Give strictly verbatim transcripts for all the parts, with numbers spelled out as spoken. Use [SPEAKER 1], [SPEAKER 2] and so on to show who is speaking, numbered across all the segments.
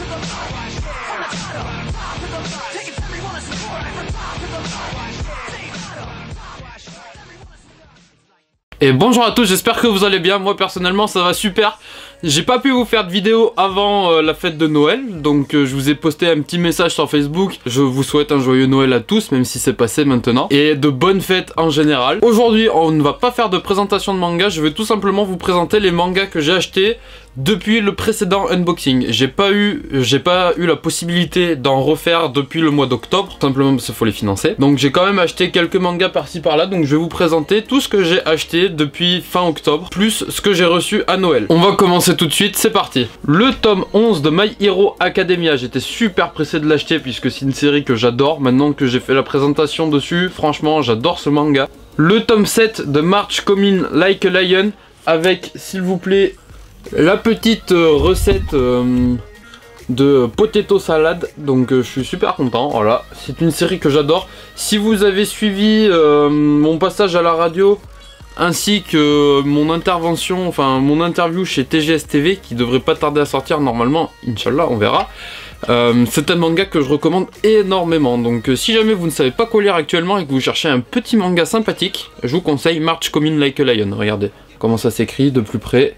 [SPEAKER 1] Et bonjour à tous, j'espère que vous allez bien. Moi personnellement ça va super. J'ai pas pu vous faire de vidéo avant euh, la fête de Noël, donc euh, je vous ai posté un petit message sur Facebook. Je vous souhaite un joyeux Noël à tous, même si c'est passé maintenant, et de bonnes fêtes en général. Aujourd'hui on ne va pas faire de présentation de manga, je vais tout simplement vous présenter les mangas que j'ai achetés depuis le précédent unboxing. J'ai pas eu, j'ai pas eu la possibilité d'en refaire depuis le mois d'octobre, simplement parce qu'il faut les financer. Donc j'ai quand même acheté quelques mangas par-ci par-là, donc je vais vous présenter tout ce que j'ai acheté depuis fin octobre, plus ce que j'ai reçu à Noël. On va commencer tout de suite, c'est parti. Le tome onze de My Hero Academia, j'étais super pressé de l'acheter puisque c'est une série que j'adore. Maintenant que j'ai fait la présentation dessus, franchement j'adore ce manga. Le tome sept de March Coming Like a Lion, avec s'il vous plaît la petite euh, recette euh, de potato salade, donc euh, je suis super content. Voilà, c'est une série que j'adore. Si vous avez suivi euh, mon passage à la radio ainsi que mon intervention, enfin mon interview chez T G S T V qui devrait pas tarder à sortir normalement, Inch'Allah, on verra. Euh, c'est un manga que je recommande énormément, donc euh, si jamais vous ne savez pas quoi lire actuellement et que vous cherchez un petit manga sympathique, je vous conseille March Coming Like a Lion. Regardez comment ça s'écrit de plus près.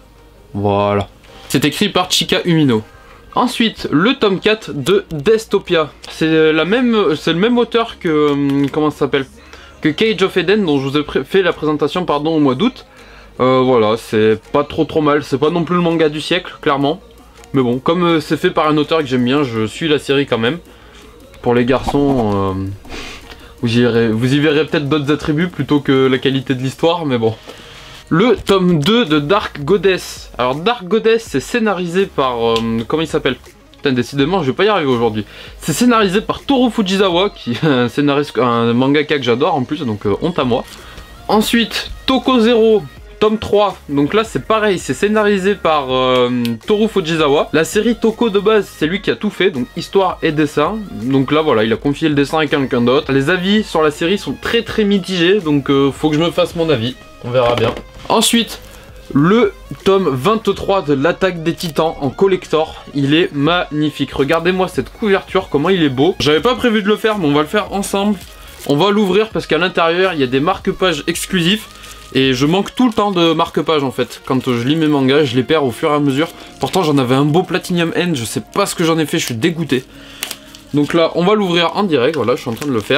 [SPEAKER 1] Voilà. C'est écrit par Chika Umino. Ensuite, le tome quatre de Destopia. C'est la même, c'est le même auteur que, euh, comment ça s'appelle, que Cage of Eden, dont je vous ai fait la présentation pardon, au mois d'août. Euh, voilà, c'est pas trop trop mal. C'est pas non plus le manga du siècle, clairement. Mais bon, comme euh, c'est fait par un auteur que j'aime bien, je suis la série quand même. Pour les garçons, euh, vous, y irez, vous y verrez peut-être d'autres attributs plutôt que la qualité de l'histoire, mais bon. Le tome deux de Dark Goddess. Alors Dark Goddess, c'est scénarisé par... Euh, comment il s'appelle? Putain, décidément, je vais pas y arriver aujourd'hui. C'est scénarisé par Toru Fujisawa, qui est un scénariste, un mangaka que j'adore en plus, donc euh, honte à moi. Ensuite, Toko Zero, tome trois. Donc là, c'est pareil, c'est scénarisé par euh, Toru Fujisawa. La série Toko de base, c'est lui qui a tout fait, donc histoire et dessin. Donc là, voilà, il a confié le dessin à quelqu'un d'autre. Les avis sur la série sont très très mitigés, donc euh, faut que je me fasse mon avis. On verra bien. Ensuite, le tome vingt-trois de l'Attaque des Titans en collector. Il est magnifique. Regardez-moi cette couverture, comment il est beau. J'avais pas prévu de le faire, mais on va le faire ensemble. On va l'ouvrir parce qu'à l'intérieur, il y a des marque-pages exclusifs. Et je manque tout le temps de marque-pages en fait. Quand je lis mes mangas, je les perds au fur et à mesure. Pourtant, j'en avais un beau Platinum End. Je sais pas ce que j'en ai fait, je suis dégoûté. Donc là, on va l'ouvrir en direct. Voilà, je suis en train de le faire.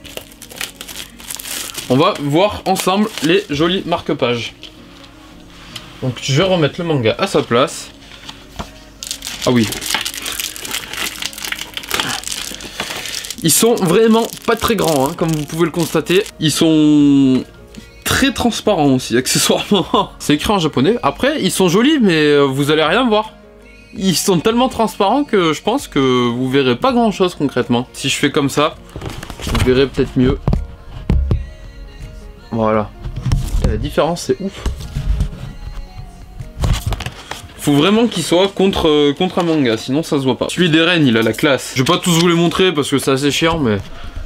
[SPEAKER 1] On va voir ensemble les jolis marque-pages. Donc je vais remettre le manga à sa place. Ah oui. Ils sont vraiment pas très grands, hein, comme vous pouvez le constater. Ils sont très transparents aussi, accessoirement. C'est écrit en japonais. Après, ils sont jolis, mais vous allez rien voir. Ils sont tellement transparents que je pense que vous verrez pas grand chose concrètement. Si je fais comme ça, vous verrez peut-être mieux. Voilà. La différence, c'est ouf. Faut vraiment qu'il soit contre, euh, contre un manga, sinon ça se voit pas. Celui des Rennes, il a la classe. Je vais pas tous vous les montrer parce que c'est assez chiant, mais...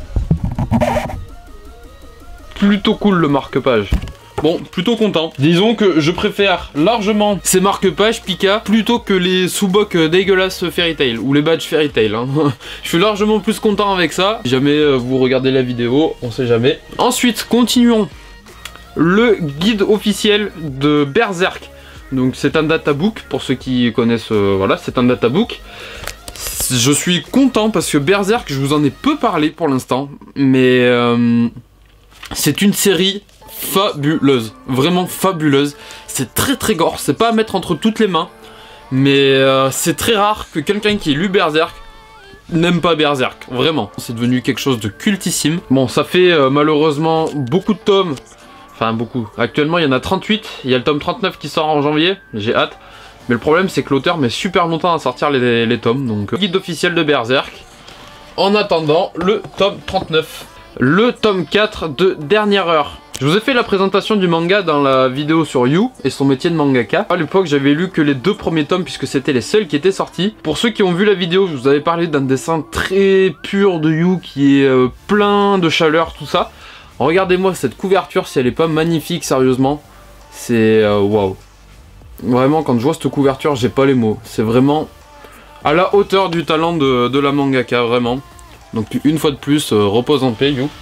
[SPEAKER 1] plutôt cool le marque-page. Bon, plutôt content. Disons que je préfère largement ces marque-pages Pika plutôt que les sous-bocs dégueulasses Fairy Tail ou les badges Fairy Tail. Hein. Je suis largement plus content avec ça. Si jamais euh, vous regardez la vidéo, on sait jamais. Ensuite, continuons. Le guide officiel de Berserk. Donc c'est un databook pour ceux qui connaissent. Euh, voilà, c'est un databook. Je suis content parce que Berserk, je vous en ai peu parlé pour l'instant, mais euh, c'est une série fabuleuse, vraiment fabuleuse. C'est très très gore, c'est pas à mettre entre toutes les mains, mais euh, c'est très rare que quelqu'un qui ait lu Berserk n'aime pas Berserk, vraiment. C'est devenu quelque chose de cultissime. Bon, ça fait euh, malheureusement beaucoup de tomes, enfin beaucoup. Actuellement il y en a trente-huit, il y a le tome trente-neuf qui sort en janvier, j'ai hâte. Mais le problème c'est que l'auteur met super longtemps à sortir les, les tomes, donc euh, guide officiel de Berserk. En attendant, le tome trente-neuf. Le tome quatre de Dernière Heure. Je vous ai fait la présentation du manga dans la vidéo sur Yu et son métier de mangaka. À l'époque, j'avais lu que les deux premiers tomes puisque c'était les seuls qui étaient sortis. Pour ceux qui ont vu la vidéo, je vous avais parlé d'un dessin très pur de Yu qui est euh, plein de chaleur, tout ça. Regardez-moi cette couverture, si elle est pas magnifique, sérieusement. C'est waouh. Wow. Vraiment, quand je vois cette couverture, j'ai pas les mots. C'est vraiment à la hauteur du talent de, de la mangaka, vraiment. Donc une fois de plus, euh, repose en paix, You.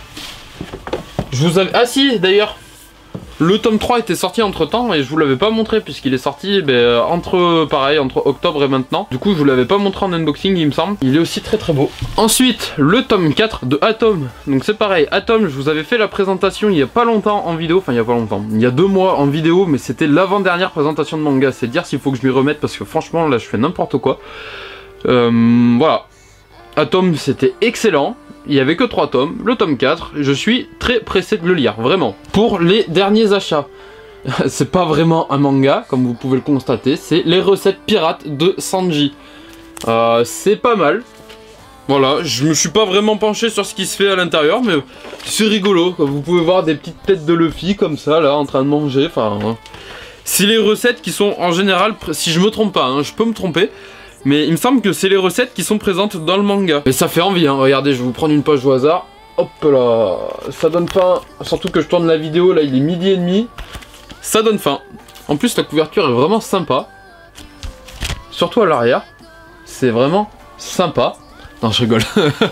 [SPEAKER 1] Je vous avais... Ah si, d'ailleurs, le tome trois était sorti entre temps et je vous l'avais pas montré puisqu'il est sorti ben, entre, pareil, entre octobre et maintenant. Du coup, je vous l'avais pas montré en unboxing, il me semble. Il est aussi très très beau. Ensuite, le tome quatre de Atom. Donc c'est pareil, Atom, je vous avais fait la présentation il y a pas longtemps en vidéo. Enfin, il y a pas longtemps, il y a deux mois en vidéo, mais c'était l'avant-dernière présentation de manga. C'est dire s'il faut que je m'y remette parce que franchement, là, je fais n'importe quoi. Euh, voilà. Atom, c'était excellent. Il n'y avait que trois tomes, le tome quatre, je suis très pressé de le lire, vraiment. Pour les derniers achats, c'est pas vraiment un manga, comme vous pouvez le constater, c'est les recettes pirates de Sanji. Euh, c'est pas mal. Voilà, je me suis pas vraiment penché sur ce qui se fait à l'intérieur, mais c'est rigolo. Quoi. Vous pouvez voir des petites têtes de Luffy comme ça, là, en train de manger. Enfin, hein. C'est les recettes qui sont en général, si je me trompe pas, hein, je peux me tromper, mais il me semble que c'est les recettes qui sont présentes dans le manga. Et ça fait envie, hein. Regardez, je vais vous prendre une page au hasard. Hop là, ça donne faim. Surtout que je tourne la vidéo, là il est midi et demi. Ça donne faim. En plus la couverture est vraiment sympa. Surtout à l'arrière. C'est vraiment sympa. Non, je rigole.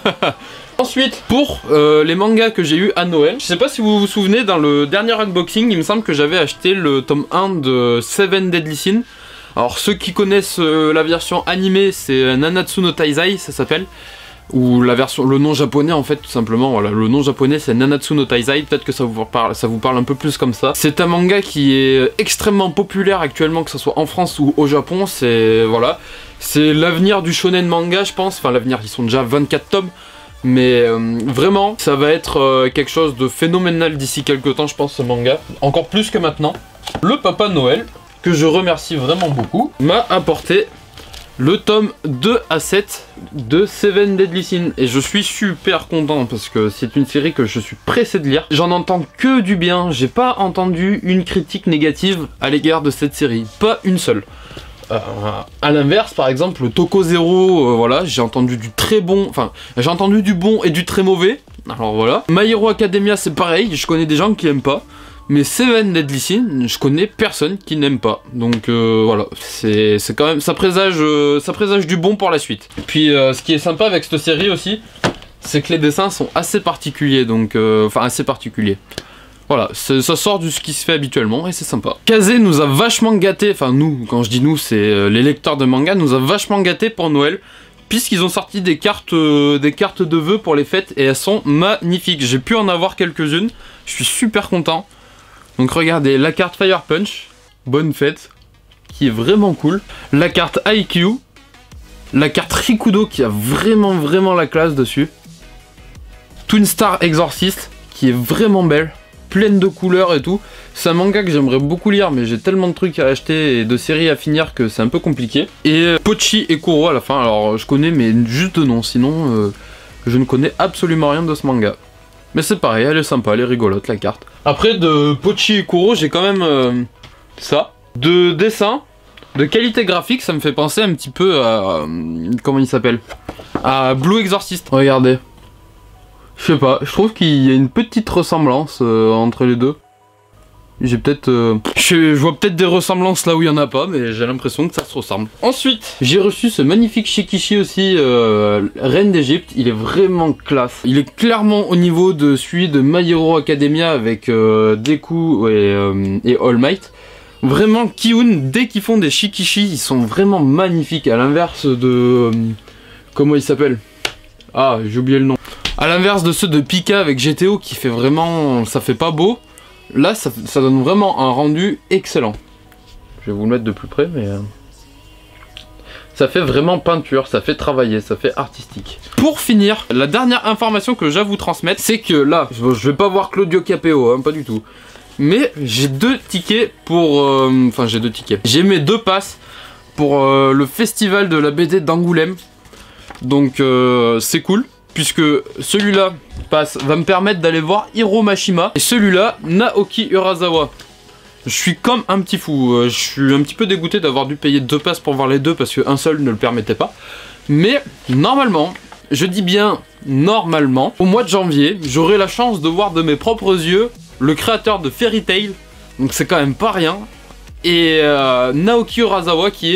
[SPEAKER 1] Ensuite, pour euh, les mangas que j'ai eu à Noël, je sais pas si vous vous souvenez, dans le dernier unboxing, il me semble que j'avais acheté le tome un de Seven Deadly Sins. Alors ceux qui connaissent euh, la version animée, c'est Nanatsu no Taizai, ça s'appelle. Ou la version, le nom japonais en fait tout simplement, voilà, le nom japonais c'est Nanatsu no Taizai, peut-être que ça vous parle, ça vous parle un peu plus comme ça. C'est un manga qui est extrêmement populaire actuellement, que ce soit en France ou au Japon, c'est, voilà, c'est l'avenir du shonen manga je pense, enfin l'avenir, ils sont déjà vingt-quatre tomes, mais euh, vraiment, ça va être euh, quelque chose de phénoménal d'ici quelques temps je pense ce manga, encore plus que maintenant. Le Papa Noël, que je remercie vraiment beaucoup, m'a apporté le tome deux à sept de Seven Deadly Sins. Et je suis super content parce que c'est une série que je suis pressé de lire. J'en entends que du bien, j'ai pas entendu une critique négative à l'égard de cette série. Pas une seule. Euh, à l'inverse, par exemple, le Toko Zero, euh, voilà, j'ai entendu du très bon, enfin, j'ai entendu du bon et du très mauvais. Alors voilà. My Hero Academia, c'est pareil, je connais des gens qui aiment pas. Mais Seven Deadly Sins, je connais personne qui n'aime pas. Donc euh, voilà, c'est quand même, ça présage, euh, ça présage du bon pour la suite. Et puis euh, ce qui est sympa avec cette série aussi, c'est que les dessins sont assez particuliers, donc euh, enfin assez particuliers. Voilà, ça sort de ce qui se fait habituellement et c'est sympa. Kazé nous a vachement gâté, enfin nous, quand je dis nous, c'est euh, les lecteurs de manga, nous a vachement gâté pour Noël. Puisqu'ils ont sorti des cartes, euh, des cartes de vœux pour les fêtes et elles sont magnifiques. J'ai pu en avoir quelques-unes, je suis super content. Donc regardez, la carte Fire Punch, bonne fête, qui est vraiment cool. La carte I Q, la carte Rikudo qui a vraiment vraiment la classe dessus. Twin Star Exorcist, qui est vraiment belle, pleine de couleurs et tout. C'est un manga que j'aimerais beaucoup lire, mais j'ai tellement de trucs à acheter et de séries à finir que c'est un peu compliqué. Et Pochi et Kuro à la fin, alors je connais mais juste de nom, sinon euh, je ne connais absolument rien de ce manga. Mais c'est pareil, elle est sympa, elle est rigolote la carte. Après de Pochi et Kuro, j'ai quand même euh, ça. De dessin, de qualité graphique, ça me fait penser un petit peu à... Euh, comment il s'appelle? À Blue Exorcist. Regardez. Je sais pas, je trouve qu'il y a une petite ressemblance euh, entre les deux. J'ai peut-être... Euh, je, je vois peut-être des ressemblances là où il n'y en a pas, mais j'ai l'impression que ça se ressemble. Ensuite, j'ai reçu ce magnifique Shikishi aussi, euh, Reine d'Égypte. Il est vraiment classe. Il est clairement au niveau de celui de My Hero Academia avec euh, Deku et, euh, et All Might. Vraiment, Ki-hoon, dès qu'ils font des Shikishi, ils sont vraiment magnifiques. À l'inverse de... Euh, comment il s'appelle? Ah, j'ai oublié le nom. À l'inverse de ceux de Pika avec G T O qui fait vraiment... ça fait pas beau. Là, ça, ça donne vraiment un rendu excellent. Je vais vous le mettre de plus près, mais... Euh... ça fait vraiment peinture, ça fait travailler, ça fait artistique. Pour finir, la dernière information que j'ai à vous transmettre, c'est que là, je, je vais pas voir Claudio Capéo, hein, pas du tout. Mais j'ai deux tickets pour... Euh... Enfin, j'ai deux tickets. J'ai mes deux passes pour euh, le festival de la B D d'Angoulême. Donc, euh, c'est cool. Puisque celui-là passe, va me permettre d'aller voir Hiro Mashima et celui-là Naoki Urasawa. Je suis comme un petit fou, je suis un petit peu dégoûté d'avoir dû payer deux passes pour voir les deux parce qu'un seul ne le permettait pas. Mais normalement, je dis bien normalement, au mois de janvier, j'aurai la chance de voir de mes propres yeux le créateur de Fairy Tail, donc c'est quand même pas rien, et euh, Naoki Urasawa qui est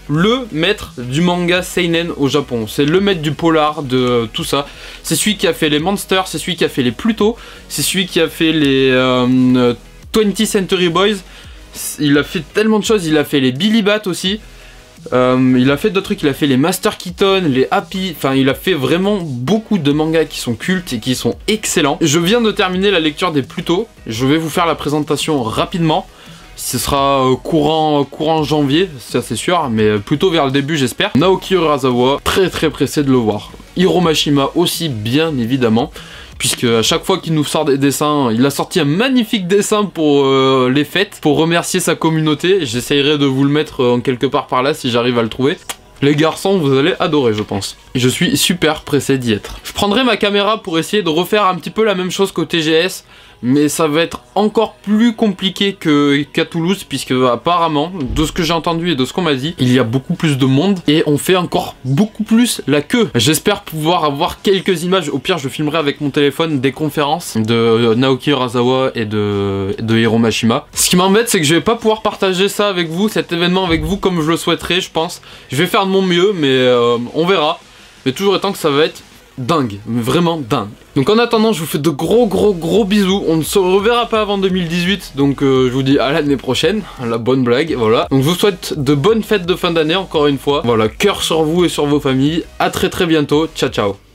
[SPEAKER 1] le maître du manga seinen au Japon. C'est le maître du polar, de tout ça. C'est celui qui a fait les Monsters, c'est celui qui a fait les Pluto, c'est celui qui a fait les euh, twentieth Century Boys. Il a fait tellement de choses, il a fait les Billy Bat aussi. Euh, il a fait d'autres trucs, il a fait les Master Keaton, les Happy, enfin il a fait vraiment beaucoup de mangas qui sont cultes et qui sont excellents. Je viens de terminer la lecture des Pluto, je vais vous faire la présentation rapidement. Ce sera euh, courant, courant janvier, ça c'est sûr, mais plutôt vers le début j'espère. Naoki Urasawa, très très pressé de le voir. Hiro Mashima aussi bien évidemment, puisque à chaque fois qu'il nous sort des dessins, il a sorti un magnifique dessin pour euh, les fêtes, pour remercier sa communauté. J'essayerai de vous le mettre en euh, quelque part par là si j'arrive à le trouver. Les garçons, vous allez adorer, je pense. Je suis super pressé d'y être. Je prendrai ma caméra pour essayer de refaire un petit peu la même chose qu'au T G S, mais ça va être encore plus compliqué que qu'à Toulouse, puisque apparemment, de ce que j'ai entendu et de ce qu'on m'a dit, il y a beaucoup plus de monde et on fait encore beaucoup plus la queue. J'espère pouvoir avoir quelques images. Au pire, je filmerai avec mon téléphone des conférences de Naoki Urasawa et de, de Hiro Mashima. Ce qui m'embête, c'est que je vais pas pouvoir partager ça avec vous, cet événement avec vous comme je le souhaiterais, je pense. Je vais faire de mon mieux, mais euh, on verra. Mais toujours étant que ça va être dingue, vraiment dingue. Donc en attendant, je vous fais de gros gros gros bisous. On ne se reverra pas avant deux mille dix-huit, donc euh, je vous dis à l'année prochaine, la bonne blague, voilà. Donc je vous souhaite de bonnes fêtes de fin d'année encore une fois. Voilà, cœur sur vous et sur vos familles. À très très bientôt, ciao ciao.